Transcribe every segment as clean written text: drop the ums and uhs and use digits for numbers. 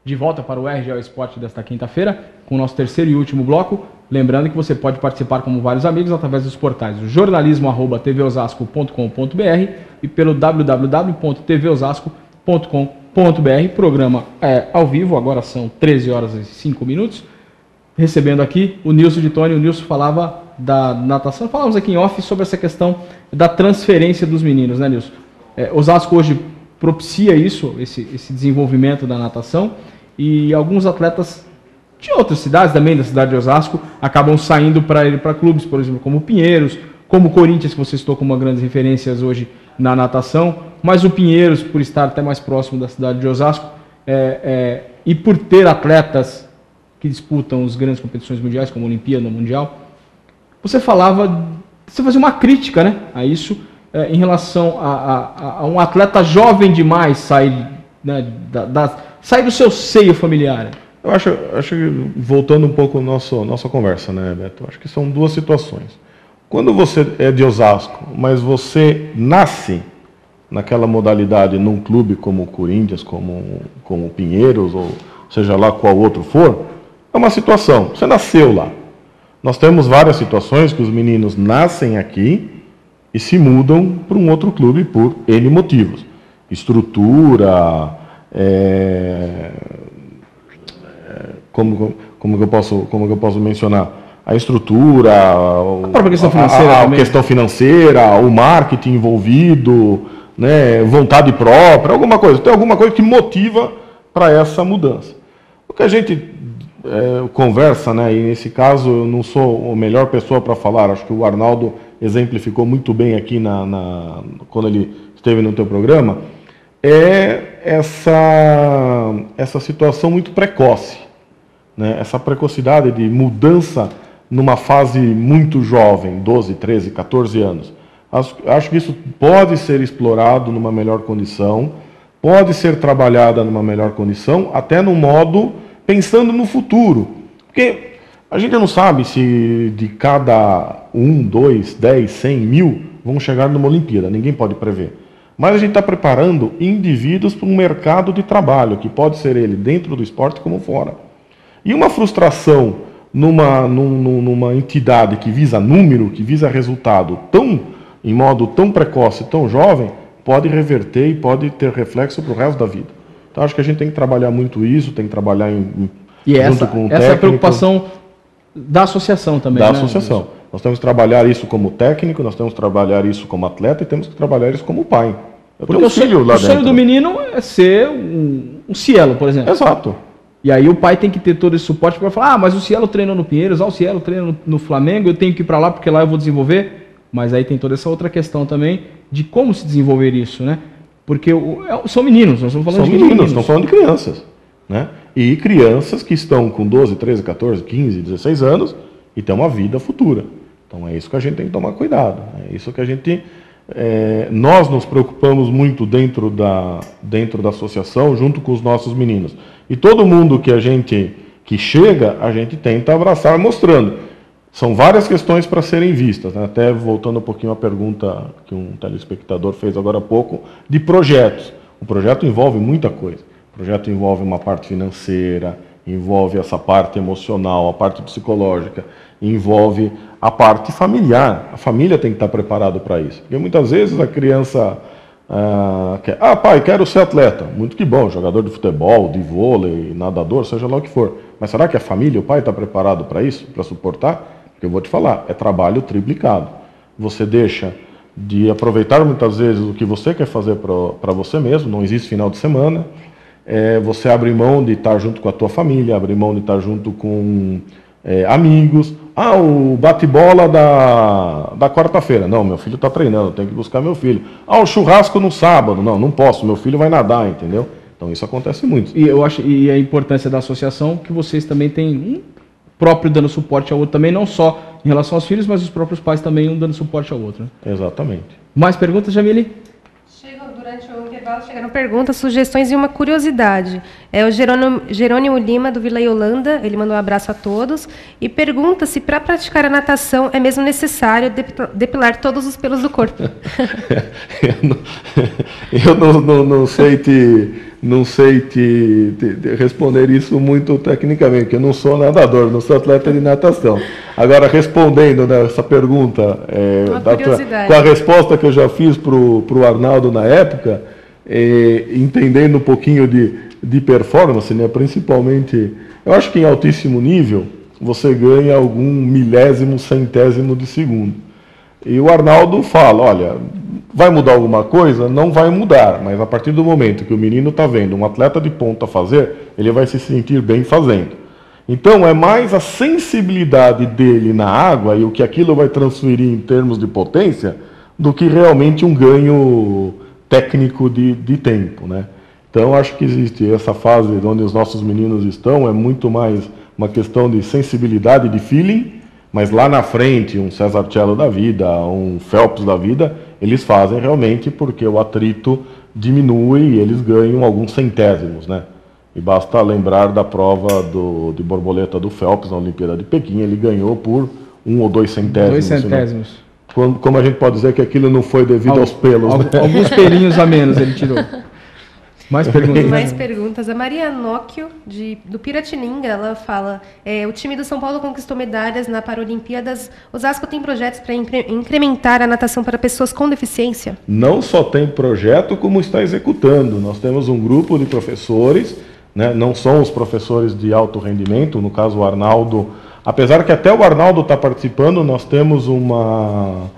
de volta para o RGO Esporte desta quinta-feira, com o nosso terceiro e último bloco. Lembrando que você pode participar como vários amigos através dos portais jornalismo@tvosasco.com.br e pelo www.tvosasco.com.br. Programa ao vivo, agora são 13 horas e 5 minutos. Recebendo aqui o Nilson de Tony. O Nilson falava da natação. Falamos aqui em off sobre essa questão da transferência dos meninos, né, Nilson? Osasco hoje propicia isso, esse desenvolvimento da natação, e alguns atletas de outras cidades, também da cidade de Osasco, acabam saindo para clubes, por exemplo, como o Pinheiros, como o Corinthians, que você citou como uma grandes referências hoje na natação, mas o Pinheiros, por estar até mais próximo da cidade de Osasco, e por ter atletas que disputam as grandes competições mundiais, como a Olimpíada Mundial, você fazia uma crítica, né, a isso, em relação a um atleta jovem demais sair, né, sair do seu seio familiar. Eu acho que, voltando um pouco à nossa conversa, né, Beto? Eu acho que são duas situações. Quando você é de Osasco, mas você nasce naquela modalidade num clube como o Corinthians, como o Pinheiros, ou seja lá qual outro for, é uma situação. Você nasceu lá. Nós temos várias situações que os meninos nascem aqui e se mudam para um outro clube por N motivos. Estrutura, como que eu posso mencionar? A estrutura, a própria questão financeira, a questão financeira, o marketing envolvido, né, vontade própria, alguma coisa. Tem alguma coisa que motiva para essa mudança. O que a gente conversa, né, e nesse caso eu não sou a melhor pessoa para falar, acho que o Arnaldo exemplificou muito bem aqui quando ele esteve no teu programa, essa situação muito precoce, né, essa precocidade de mudança numa fase muito jovem, 12, 13, 14 anos. Acho que isso pode ser explorado numa melhor condição, pode ser trabalhada numa melhor condição, até no modo pensando no futuro. Porque a gente não sabe se de cada 1, 2, 10, 100 mil vão chegar numa Olimpíada, ninguém pode prever. Mas a gente está preparando indivíduos para um mercado de trabalho, que pode ser ele dentro do esporte como fora. E uma frustração numa entidade que visa número, que visa resultado em modo tão precoce, tão jovem, pode reverter e pode ter reflexo para o resto da vida. Então acho que a gente tem que trabalhar muito isso, tem que trabalhar junto com o técnico. Essa é a preocupação da associação também, da né? Associação. Nós temos que trabalhar isso como técnico, nós temos que trabalhar isso como atleta e temos que trabalhar isso como pai. Porque o sonho do menino é ser um Cielo, por exemplo. Exato. E aí o pai tem que ter todo esse suporte para falar, mas o Cielo treinou no Pinheiros, o Cielo treina no Flamengo, eu tenho que ir para lá porque lá eu vou desenvolver. Mas aí tem toda essa outra questão também de como se desenvolver isso, né? Porque são meninos, nós estamos falando de meninos. Estamos falando de crianças, né? E crianças que estão com 12, 13, 14, 15, 16 anos e têm uma vida futura. Então é isso que a gente tem que tomar cuidado. É isso que a gente... nós nos preocupamos muito dentro da associação, junto com os nossos meninos. E todo mundo que chega, a gente tenta abraçar, mostrando. São várias questões para serem vistas, né? Até voltando um pouquinho à pergunta que um telespectador fez agora há pouco, de projetos. O projeto envolve muita coisa. O projeto envolve uma parte financeira, envolve essa parte emocional, a parte psicológica, envolve a parte familiar. A família tem que estar preparada para isso. Porque muitas vezes a criança quer, pai, quero ser atleta. Muito que bom, jogador de futebol, de vôlei, nadador, seja lá o que for. Mas será que a família, o pai está preparado para isso, para suportar? Porque eu vou te falar, é trabalho triplicado. Você deixa de aproveitar muitas vezes o que você quer fazer para você mesmo, não existe final de semana. Você abre mão de estar junto com a tua família, abre mão de estar junto com amigos. O bate-bola da quarta-feira. Não, meu filho está treinando, tenho que buscar meu filho. O churrasco no sábado. Não posso, meu filho vai nadar, entendeu? Então isso acontece muito. E eu acho, e a importância da associação, que vocês também têm um próprio dando suporte ao outro também, não só em relação aos filhos, mas os próprios pais também um dando suporte ao outro. Né? Exatamente. Mais perguntas, Jamile? Chegam durante o intervalo Chegaram perguntas, sugestões e uma curiosidade. É o Jerônimo Lima, do Vila Yolanda, ele mandou um abraço a todos, e pergunta se para praticar a natação é mesmo necessário depilar todos os pelos do corpo. Eu não sei te responder isso muito tecnicamente, porque eu não sou nadador, não sou atleta de natação. Agora, respondendo essa pergunta, com a resposta que eu já fiz para o Arnaldo na época, entendendo um pouquinho de performance, né, principalmente, eu acho que em altíssimo nível, você ganha algum milésimo, centésimo de segundo. E o Arnaldo fala, olha, vai mudar alguma coisa? Não vai mudar, mas a partir do momento que o menino está vendo um atleta de ponta fazer, ele vai se sentir bem fazendo. Então, é mais a sensibilidade dele na água e o que aquilo vai transferir em termos de potência do que realmente um ganho técnico de tempo, né? Então, acho que existe essa fase onde os nossos meninos estão, é muito mais uma questão de sensibilidade, de feeling, mas lá na frente, um César Cielo da vida, um Phelps da vida, eles fazem realmente porque o atrito diminui e eles ganham alguns centésimos, né? E basta lembrar da prova de borboleta do Phelps na Olimpíada de Pequim, ele ganhou por 1 ou 2 centésimos. 2 centésimos. Né? Como a gente pode dizer que aquilo não foi devido aos pelos, né? Alguns pelinhos a menos ele tirou. Mais perguntas? Mais perguntas. A Maria Nóquio, do Piratininga, ela fala, o time do São Paulo conquistou medalhas na Paralimpíadas. Osasco tem projetos para incrementar a natação para pessoas com deficiência? Não só tem projeto, como está executando. Nós temos um grupo de professores, né? Não são os professores de alto rendimento, no caso o Arnaldo, apesar que até o Arnaldo está participando, nós temos uma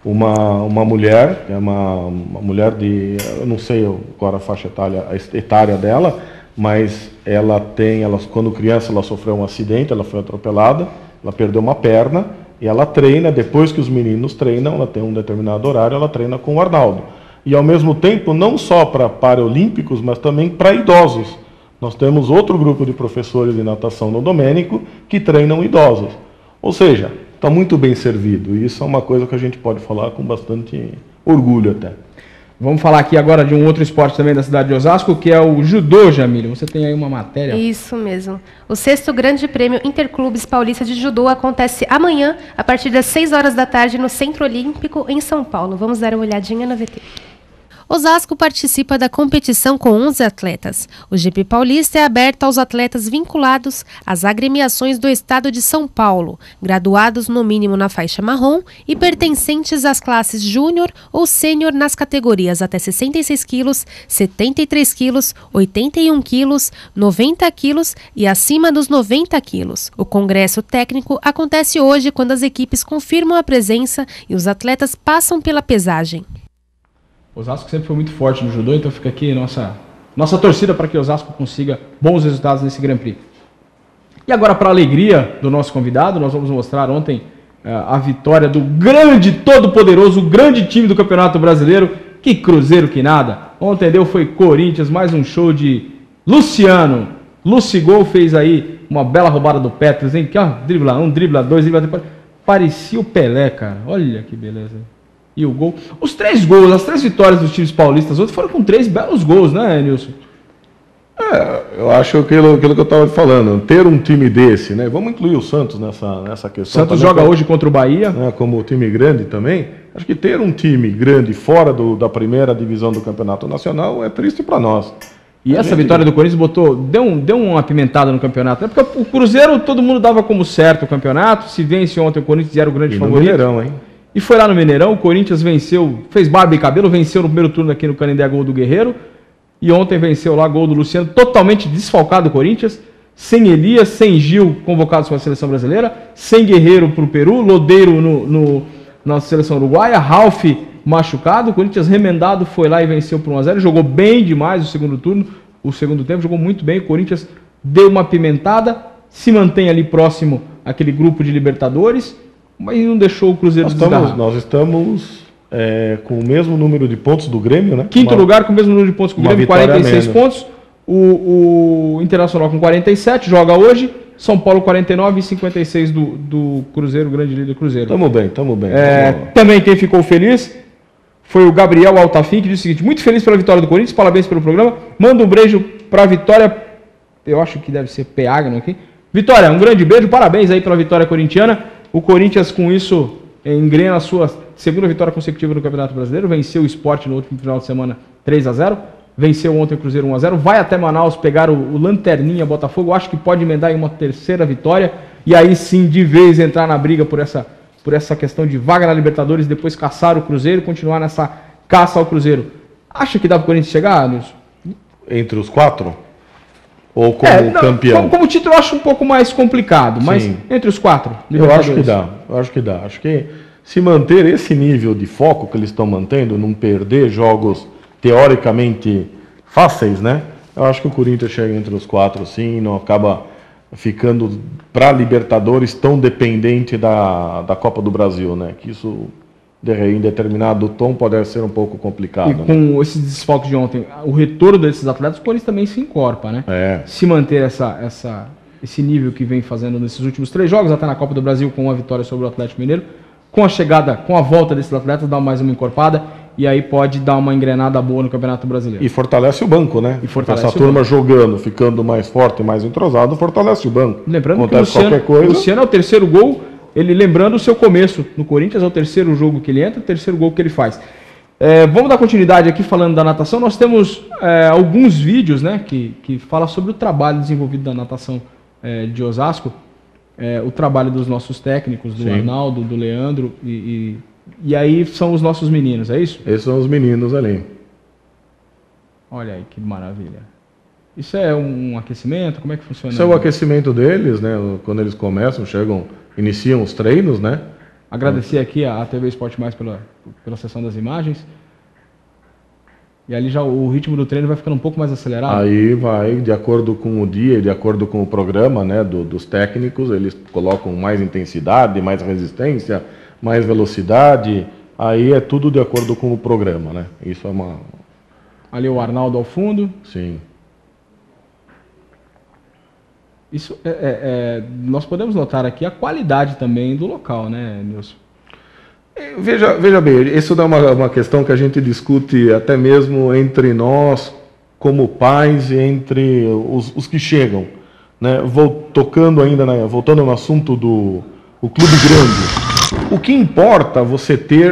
mulher, que é uma mulher de, eu não sei agora a faixa etária dela, mas quando criança ela sofreu um acidente, ela foi atropelada, ela perdeu uma perna e ela treina, depois que os meninos treinam, ela tem um determinado horário, ela treina com o Arnaldo. E ao mesmo tempo, não só para paraolímpicos, mas também para idosos. Nós temos outro grupo de professores de natação no Domênico que treinam idosos. Ou seja, está muito bem servido. E isso é uma coisa que a gente pode falar com bastante orgulho até. Vamos falar aqui agora de um outro esporte também da cidade de Osasco, que é o judô, Jamília. Você tem aí uma matéria. Isso mesmo. O 6º Grande Prêmio Interclubes Paulista de Judô acontece amanhã, a partir das 6 horas da tarde, no Centro Olímpico, em São Paulo. Vamos dar uma olhadinha na VT. Osasco participa da competição com 11 atletas. O GP Paulista é aberto aos atletas vinculados às agremiações do estado de São Paulo, graduados no mínimo na faixa marrom e pertencentes às classes júnior ou sênior nas categorias até 66 quilos, 73 quilos, 81 quilos, 90 quilos e acima dos 90 quilos. O congresso técnico acontece hoje quando as equipes confirmam a presença e os atletas passam pela pesagem. Osasco sempre foi muito forte no judô, então fica aqui nossa torcida para que Osasco consiga bons resultados nesse Grand Prix. E agora, para a alegria do nosso convidado, nós vamos mostrar ontem a vitória do grande, todo-poderoso, grande time do Campeonato Brasileiro. Que Cruzeiro que nada. Ontem foi Corinthians, mais um show de Luciano. Lucigol fez aí uma bela roubada do Petros, hein? Que dribla 1, dribla 2, dribla 3. Parecia o Pelé, cara. Olha que beleza. E o gol. Os 3 gols, as 3 vitórias dos times paulistas ontem foram com 3 belos gols, né, Nilson? Eu acho aquilo que eu estava falando, ter um time desse, né? Vamos incluir o Santos nessa questão. Santos joga hoje contra o Bahia. Né, como time grande também. Acho que ter um time grande fora da primeira divisão do Campeonato Nacional é triste para nós. E essa vitória do Corinthians deu uma apimentada no campeonato, né? Porque o Cruzeiro todo mundo dava como certo o campeonato. Se vence ontem o Corinthians era o grande favorito. Mineirão, hein? E foi lá no Mineirão, o Corinthians venceu, fez barba e cabelo, venceu no primeiro turno aqui no Canindé, gol do Guerreiro. E ontem venceu lá, gol do Luciano, totalmente desfalcado o Corinthians, sem Elias, sem Gil convocados para a seleção brasileira, sem Guerreiro para o Peru, Lodeiro na seleção uruguaia, Ralf machucado, o Corinthians remendado foi lá e venceu por 1-0, jogou bem demais o segundo turno, o segundo tempo, jogou muito bem, o Corinthians deu uma pimentada, se mantém ali próximo àquele grupo de Libertadores, mas não deixou o Cruzeiro desgarrar. Nós estamos com o mesmo número de pontos do Grêmio, né? Quinto lugar com o mesmo número de pontos que o Grêmio, 46 pontos. O Internacional com 47, joga hoje. São Paulo 49 e 56 do Cruzeiro, grande líder Cruzeiro. Tamo bem. Também quem ficou feliz Foi o Gabriel Altafim que disse o seguinte: muito feliz pela vitória do Corinthians, parabéns pelo programa. Manda um beijo para a Vitória, eu acho que deve ser Peagno aqui. Vitória, um grande beijo, parabéns aí pela vitória corintiana. O Corinthians com isso engrena a sua segunda vitória consecutiva no Campeonato Brasileiro, venceu o Sport no último final de semana 3-0, venceu ontem o Cruzeiro 1-0, vai até Manaus pegar o Lanterninha Botafogo, acho que pode emendar em uma terceira vitória, e aí sim de vez entrar na briga por essa questão de vaga na Libertadores, depois caçar o Cruzeiro, continuar nessa caça ao Cruzeiro. Acha que dá para o Corinthians chegar, Nilson? Entre os 4? Ou como campeão? Como título eu acho um pouco mais complicado, mas sim, entre os 4. Eu acho que dá. Acho que se manter esse nível de foco que eles estão mantendo, não perder jogos teoricamente fáceis, né? Eu acho que o Corinthians chega entre os 4, sim, não acaba ficando para Libertadores tão dependente da Copa do Brasil, né? Que isso em determinado tom pode ser um pouco complicado. E com esses desfalques de ontem, o retorno desses atletas, o Corinthians também se encorpa, né? Se manter esse nível que vem fazendo nesses últimos 3 jogos, até na Copa do Brasil com uma vitória sobre o Atlético Mineiro, com a volta desses atletas, dá mais uma encorpada e aí pode dar uma engrenada boa no Campeonato Brasileiro. E fortalece o banco, né? Essa turma jogando, ficando mais forte e mais entrosado, fortalece o banco. Lembrando que o Luciano é o terceiro gol, ele lembrando o seu começo no Corinthians, é o terceiro jogo que ele entra, o terceiro gol que ele faz. Vamos dar continuidade aqui falando da natação. Nós temos alguns vídeos, né, que falam sobre o trabalho desenvolvido da natação de Osasco, o trabalho dos nossos técnicos, do Arnaldo, do Leandro, e aí são os nossos meninos, é isso? Esses são os meninos ali. Olha aí que maravilha. Isso é um aquecimento? Como é que funciona? Isso é o aquecimento deles, né? Quando eles começam, iniciam os treinos, né? Agradecer aqui a TV Esporte Mais pela sessão das imagens. E ali já o ritmo do treino vai ficando um pouco mais acelerado? Aí vai, de acordo com o dia, de acordo com o programa, né, dos técnicos, eles colocam mais intensidade, mais resistência, mais velocidade. Aí é tudo de acordo com o programa, né? Isso é uma... Ali o Arnaldo ao fundo. Sim. Isso nós podemos notar aqui a qualidade também do local, né, Nilson? Veja bem, isso é uma questão que a gente discute até mesmo entre nós, como pais, e entre os que chegam, né? Voltando no assunto do clube grande. O que importa você ter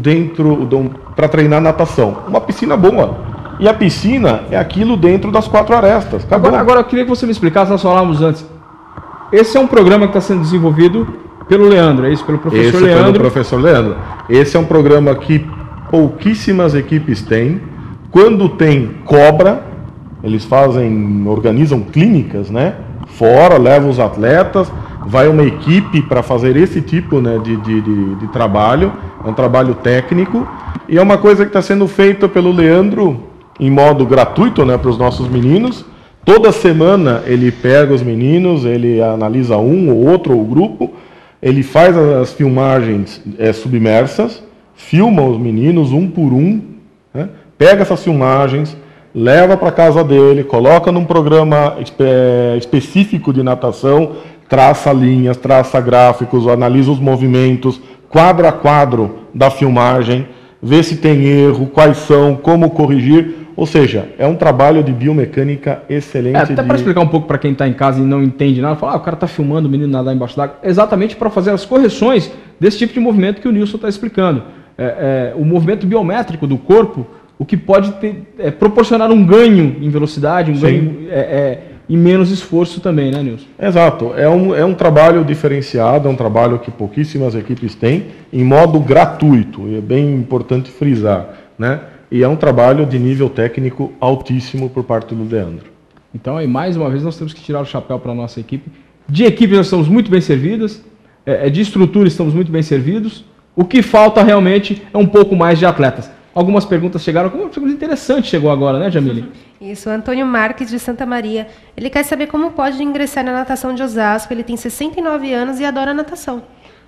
para treinar natação? Uma piscina boa. E a piscina é aquilo dentro das 4 arestas. Agora eu queria que você me explicasse, nós falávamos antes. Esse é um programa que está sendo desenvolvido pelo Leandro, é isso? Pelo professor Leandro? Pelo professor Leandro. Esse é um programa que pouquíssimas equipes têm. Quando tem cobra, eles organizam clínicas, né? Fora, levam os atletas, vai uma equipe para fazer esse tipo, né, de trabalho. É um trabalho técnico. E é uma coisa que está sendo feita pelo Leandro em modo gratuito, né, para os nossos meninos. Toda semana ele pega os meninos, ele analisa um ou outro ou grupo, ele faz as filmagens submersas, filma os meninos um por um, né, pega essas filmagens, leva para casa dele, coloca num programa específico de natação, traça linhas, traça gráficos, analisa os movimentos, quadro a quadro da filmagem, vê se tem erro, quais são, como corrigir. Ou seja, é um trabalho de biomecânica excelente. Até para explicar um pouco para quem está em casa e não entende nada, fala, o cara está filmando o menino nadar embaixo d'água, exatamente para fazer as correções desse tipo de movimento que o Nilson está explicando. O movimento biométrico do corpo, o que pode proporcionar um ganho em velocidade, ganho e menos esforço também, né, Nilson? Exato. É um trabalho diferenciado, é um trabalho que pouquíssimas equipes têm, em modo gratuito. E é bem importante frisar, né? E é um trabalho de nível técnico altíssimo por parte do Leandro. Então, aí, mais uma vez, nós temos que tirar o chapéu para a nossa equipe. De equipe, nós estamos muito bem servidas. De estrutura, estamos muito bem servidos. O que falta realmente é um pouco mais de atletas. Algumas perguntas chegaram. Uma pergunta interessante chegou agora, né, Jamile? Isso, Antônio Marques, de Santa Maria. Ele quer saber como pode ingressar na natação de Osasco. Ele tem 69 anos e adora natação.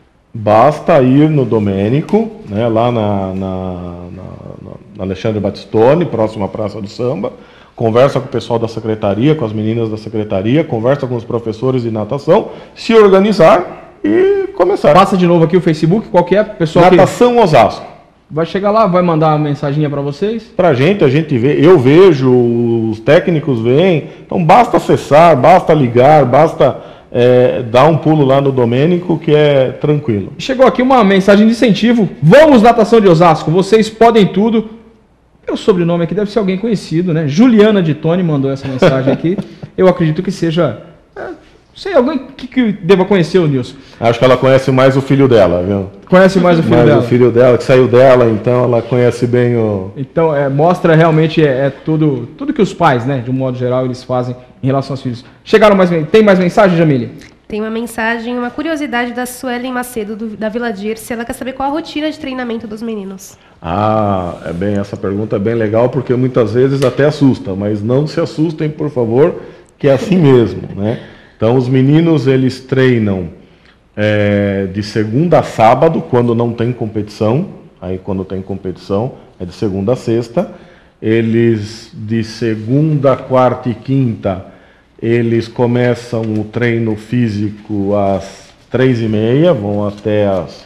Basta ir no Domênico, né, lá na Alexandre Battistoni, próximo à Praça do Samba, conversa com o pessoal da secretaria, com as meninas da secretaria, conversa com os professores de natação, se organizar e começar. Passa de novo aqui o Facebook, qual que é? Pessoal Natação Osasco. vai chegar lá, vai mandar uma mensaginha para vocês? Pra gente, a gente vê, eu vejo, os técnicos veem, então basta acessar, basta ligar, basta dar um pulo lá no Domênico que é tranquilo. Chegou aqui uma mensagem de incentivo, vamos Natação de Osasco, vocês podem tudo. O sobrenome aqui deve ser alguém conhecido, né? Juliana de Tony mandou essa mensagem aqui, eu acredito que seja... sei, alguém que deva conhecer o Nilson. Acho que ela conhece mais o filho dela, viu? Conhece mais o filho dela. O filho dela, que saiu dela, então ela conhece bem o... Então, mostra realmente tudo que os pais, né, de um modo geral, eles fazem em relação aos filhos. Tem mais mensagem, Jamile? Tem uma mensagem, uma curiosidade da Suelen Macedo, da Vila Dirce. Ela quer saber qual a rotina de treinamento dos meninos. Essa pergunta é bem legal, porque muitas vezes até assusta, mas não se assustem, por favor, que é assim mesmo, né? Então, os meninos, eles treinam de segunda a sábado, quando não tem competição. Aí, quando tem competição, é de segunda a sexta. Eles, de segunda, quarta e quinta, eles começam o treino físico às 3h30, vão até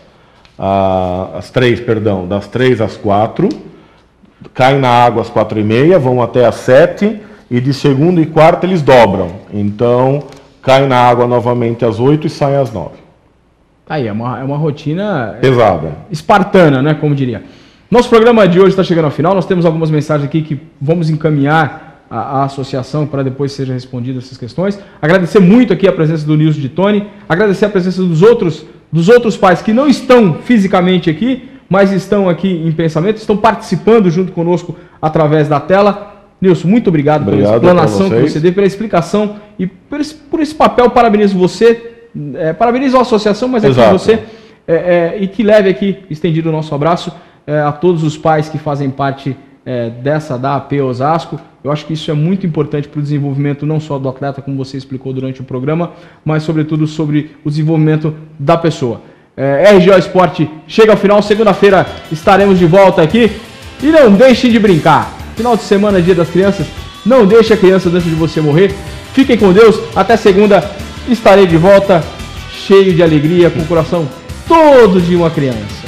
das 3 às 4. Caem na água às 4h30, vão até às 7. E de segunda e quarta, eles dobram. Então... cai na água novamente às 8 e sai às 9. Aí, é uma rotina... pesada. Espartana, né, como diria. Nosso programa de hoje está chegando ao final, nós temos algumas mensagens aqui que vamos encaminhar à associação para depois sejam respondidas essas questões. Agradecer muito aqui a presença do Nilson de Tony, agradecer a presença dos outros pais que não estão fisicamente aqui, mas estão aqui em pensamento, estão participando junto conosco através da tela. Nilson, muito obrigado pela explanação que você deu, pela explicação e por esse papel. Parabenizo você, parabenizo a associação, mas aqui você, e que leve aqui, estendido o nosso abraço a todos os pais que fazem parte da AP Osasco. Eu acho que isso é muito importante para o desenvolvimento não só do atleta, como você explicou durante o programa, mas sobretudo sobre o desenvolvimento da pessoa. RGO Esporte chega ao final, segunda-feira estaremos de volta aqui e não deixem de brincar. Final de semana, Dia das Crianças, não deixe a criança antes de você morrer. Fiquem com Deus, até segunda, estarei de volta, cheio de alegria, com o coração todo de uma criança.